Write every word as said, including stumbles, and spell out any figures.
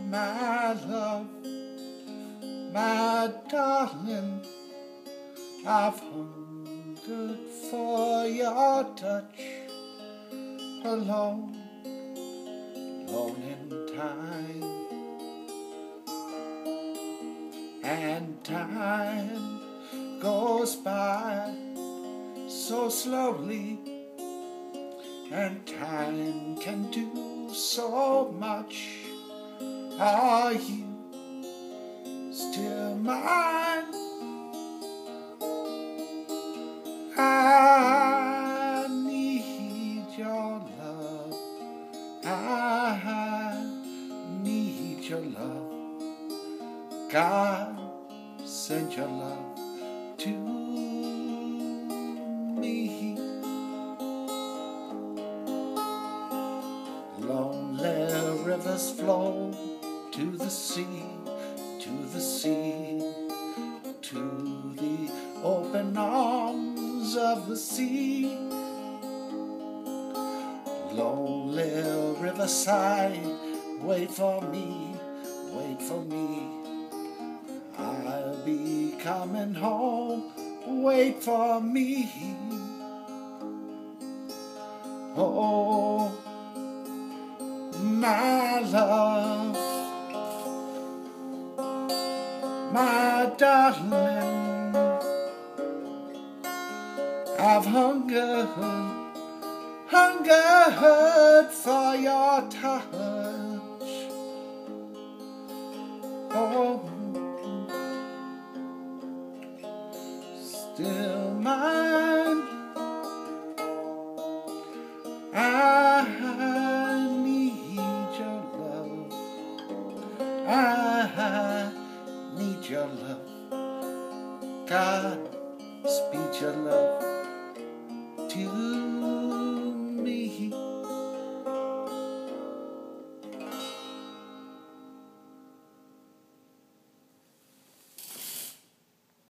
my love, my darling, I've hungered for your touch alone, alone in time. And time goes by so slowly, and time can do so much. Are you still mine? I need your love. I need your love. God, send your love to me. Lonely rivers flow to the sea, to the sea, to the open arms of the sea. Lonely riverside, wait for me, wait for me. I'll be coming home, wait for me. Oh, my love, my darling, I've hungered, hungered for your touch. Oh, still mine. I need your love. I need your love. God, speak your love to